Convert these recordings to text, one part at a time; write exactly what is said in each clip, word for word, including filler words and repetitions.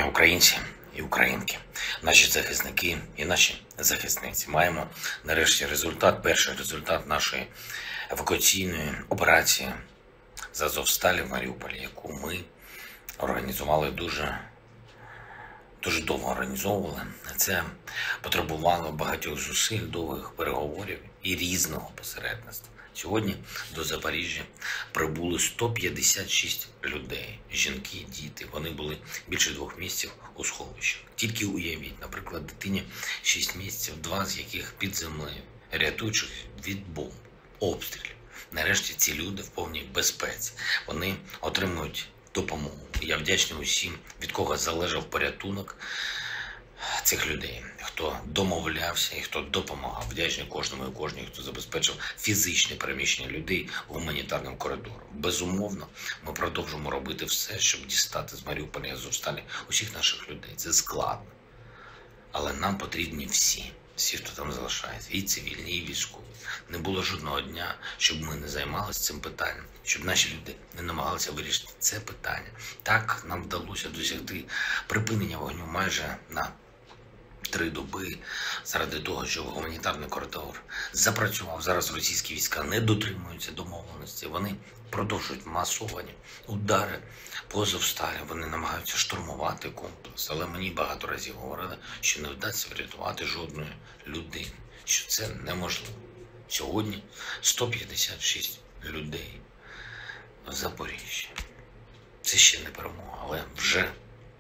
Українці і українки, наші захисники і наші захисниці. Маємо нарешті результат, перший результат нашої евакуаційної операції з Азовсталі в Маріуполі, яку ми організували дуже, дуже довго організовували. Це потребувало багатьох зусиль, довгих переговорів і різного посередництва. Сьогодні до Запоріжжя прибули сто п'ятдесят шість людей, жінки, діти. Вони були більше двох місяців у сховищах. Тільки уявіть, наприклад, дитині шість місяців, два з яких під землею, рятуючих від бомб, обстрілів. Нарешті ці люди в повній безпеці. Вони отримують допомогу. Я вдячний усім, від кого залежав порятунок цих людей, хто домовлявся і хто допомагав. Вдячний кожному і кожній, хто забезпечив фізичне переміщення людей гуманітарним коридором. Безумовно, ми продовжимо робити все, щоб дістати з Маріуполя і Азовсталі усіх наших людей. Це складно. Але нам потрібні всі. Всі, хто там залишається, і цивільні, і військові. Не було жодного дня, щоб ми не займалися цим питанням, щоб наші люди не намагалися вирішити це питання. Так нам вдалося досягти припинення вогню майже на три доби заради того, що гуманітарний коридор запрацював. Зараз російські війська не дотримуються домовленості. Вони продовжують масовані удари по Азовсталі. Вони намагаються штурмувати комплекс. Але мені багато разів говорили, що не вдасться врятувати жодної людини, що це неможливо. Сьогодні сто п'ятдесят шість людей в Запоріжжі. Це ще не перемога, але вже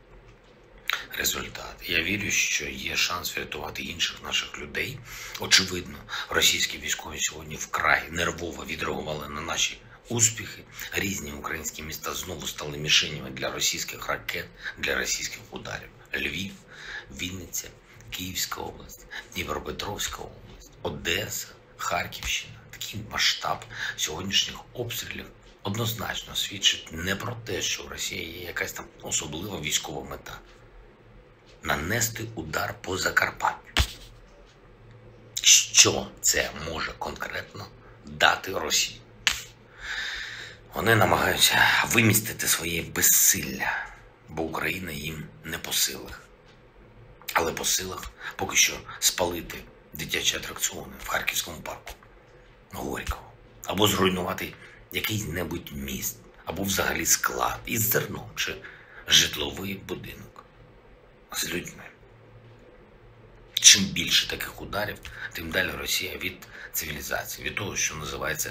результат. Я вірю, що є шанс врятувати інших наших людей. Очевидно, російські військові сьогодні вкрай нервово відреагували на наші успіхи. Різні українські міста знову стали мішенями для російських ракет, для російських ударів. Львів, Вінниця, Київська область, Дніпропетровська область, Одеса, Харківщина. Такий масштаб сьогоднішніх обстрілів однозначно свідчить не про те, що у Росії є якась там особлива військова мета. Нанести удар по Закарпаттю. Що це може конкретно дати Росії? Вони намагаються вимістити своє безсилля, бо Україна їм не по силах. Але по силах поки що спалити дитячі атракціони в Харківському парку Горького. Або зруйнувати якийсь-небудь міст, або взагалі склад із зерном чи житловий будинок з людьми. Чим більше таких ударів, тим далі Росія від цивілізації, від того, що називається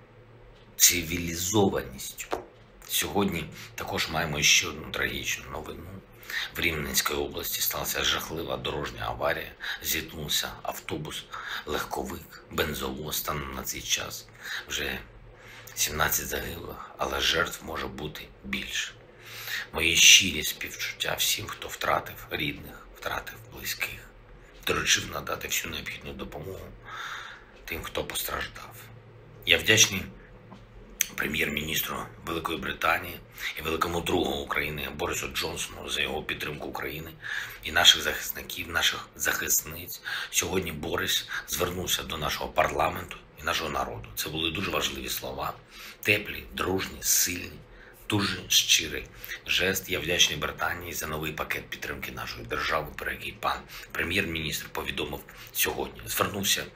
цивілізованістю. Сьогодні також маємо ще одну трагічну новину. В Рівненській області сталася жахлива дорожня аварія. Зіткнувся автобус, легковик, бензовоз. Станом на цей час вже сімнадцять загиблих, але жертв може бути більше. Мої щирі співчуття всім, хто втратив рідних, втратив близьких. Доручив надати всю необхідну допомогу тим, хто постраждав. Я вдячний прем'єр-міністру Великої Британії і великому другу України Борису Джонсону за його підтримку України і наших захисників, наших захисниць. Сьогодні Борис звернувся до нашого парламенту і нашого народу. Це були дуже важливі слова, теплі, дружні, сильні, дуже щирий жест. Я вдячний Британії за новий пакет підтримки нашої держави, про який пан прем'єр-міністр повідомив сьогодні. Звернувся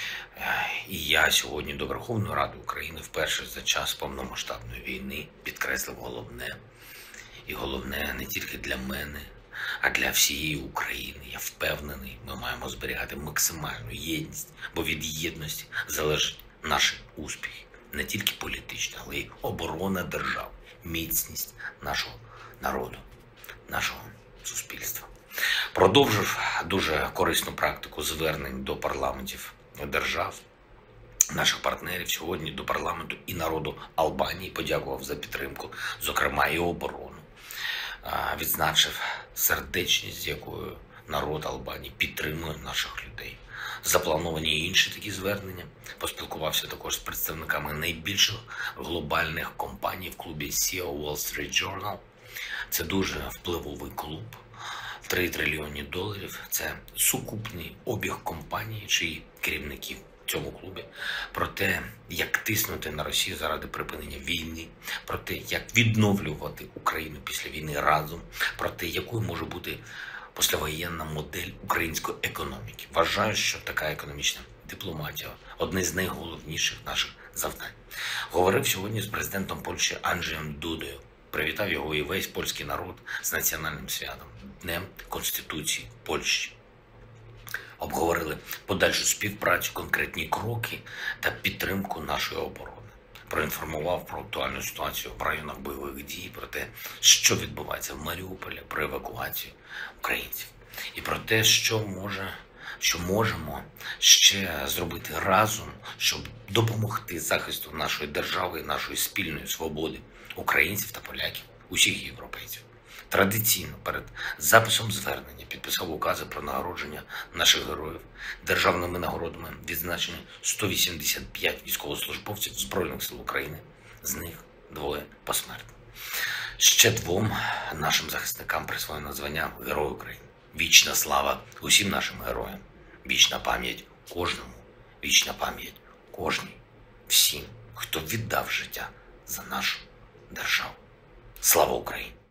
і я сьогодні до Верховної Ради України вперше за час повномасштабної війни підкреслив головне. І головне не тільки для мене, а для всієї України. Я впевнений, ми маємо зберігати максимальну єдність, бо від єдності залежить наш успіх. Не тільки політичний, але й оборона держави, міцність нашого народу, нашого суспільства. Продовжив дуже корисну практику звернень до парламентів держав, наших партнерів. Сьогодні до парламенту і народу Албанії подякував за підтримку, зокрема і оборону. Відзначив сердечність, з якою народ Албанії підтримує наших людей. Заплановані і інші такі звернення. Поспілкувався також з представниками найбільших глобальних компаній в клубі сі і о Wall Street Journal. Це дуже впливовий клуб. три трильйони доларів – це сукупний обіг компанії, чиї керівників цьому клубі, про те, як тиснути на Росію заради припинення війни, про те, як відновлювати Україну після війни разом, про те, якою може бути послевоєнна модель української економіки. Вважаю, що така економічна дипломатія – одне з найголовніших наших завдань. Говорив сьогодні з президентом Польщі Анджеєм Дудою. Привітав його і весь польський народ з національним святом – Днем Конституції Польщі. Обговорили подальшу співпрацю, конкретні кроки та підтримку нашої оборони. Проінформував про актуальну ситуацію в районах бойових дій, про те, що відбувається в Маріуполі, про евакуацію українців. І про те, що може, що можемо ще зробити разом, щоб допомогти захисту нашої держави і нашої спільної свободи українців та поляків, усіх європейців. Традиційно перед записом звернення підписав укази про нагородження наших героїв. Державними нагородами відзначені сто вісімдесят п'ять військовослужбовців Збройних сил України, з них двоє посмертно. Ще двом нашим захисникам присвоєно звання Герой України. Вічна слава усім нашим героям, вічна пам'ять кожному, вічна пам'ять кожній, всім, хто віддав життя за нашу державу. Слава Україні!